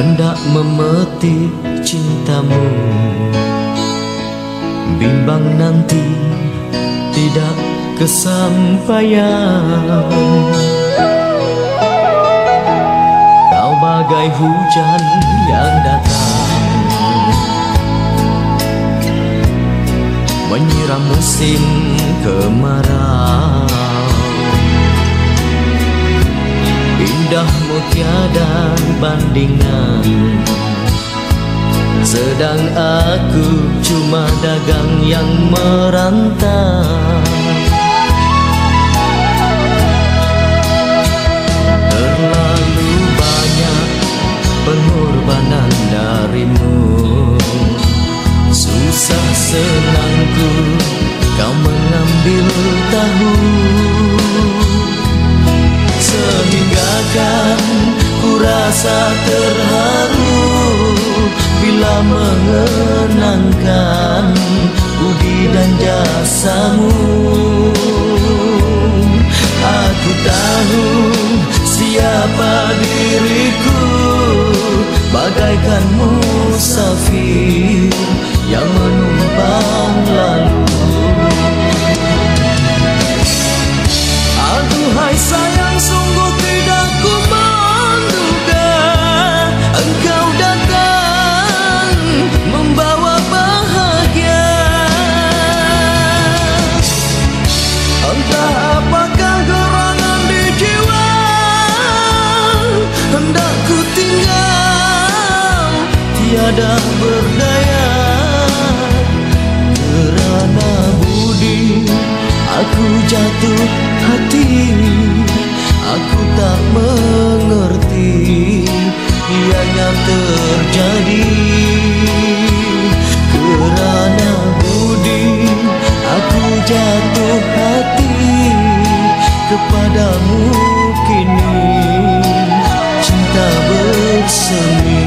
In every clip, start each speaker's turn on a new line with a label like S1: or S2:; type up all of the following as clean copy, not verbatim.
S1: hendak memetik cintamu, bimbang nanti tidak kesampaian. Kau bagai hujan yang datang menyiram musim kemarau. Indahmu tiada bandingan, sedang aku cuma dagang yang merantau. Terlalu banyak pengorbanan darimu, susah senangku kau mengambil tahu. Sehingga kan ku rasa terharu bila mengenangkan budi dan jasamu. Aku tahu siapa diriku, bagaikan musafir yang menumpang lalu. Aduhai sayang, sungguh tidak ku menduga engkau datang membawa bahagia. Entah apakah gerangan di jiwa, hendak ku tinggal tiada berdaya. Kerana budi aku jatuh hati, aku tak mengerti ianya terjadi. Kerana budi aku jatuh hati, kepadamu kini cinta bersemi.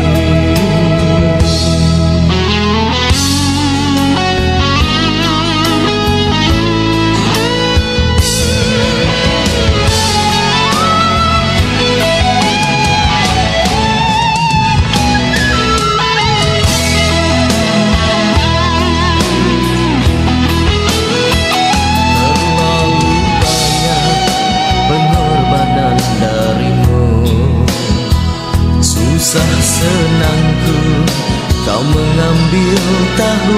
S1: Susah senangku kau mengambil tahu,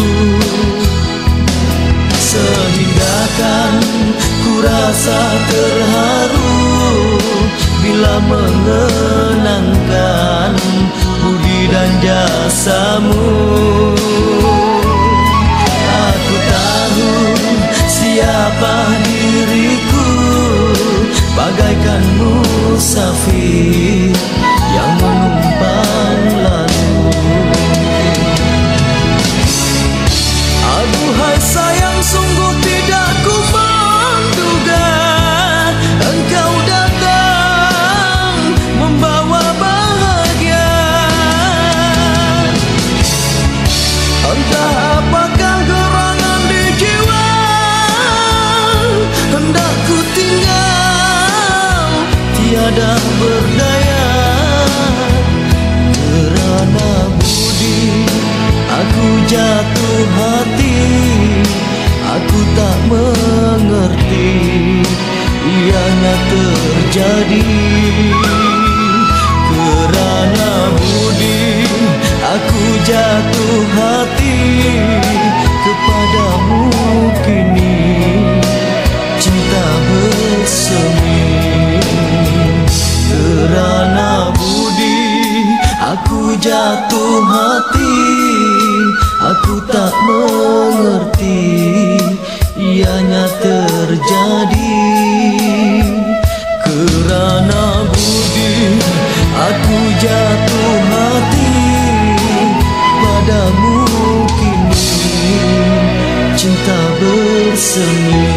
S1: sehingga kan ku rasa terharu bila mengenangkan budi dan jasamu. Aku tahu siapa diriku, bagaikan musafir yang menumpang lalu. Aduhai sayang, sungguh tidak ku menduga engkau datang membawa bahagia. Entah apakah gerangan di jiwa, hendak ku tinggal tiada berdaya. Kerana budi aku jatuh hati, aku tak mengerti ianya terjadi. Kerana budi aku jatuh hati, kepadamu kini cinta bersemi. Kerana budi aku jatuh hati, aku tak mengerti ianya terjadi. Kerana budi aku jatuh hati, padamu kini cinta bersemi.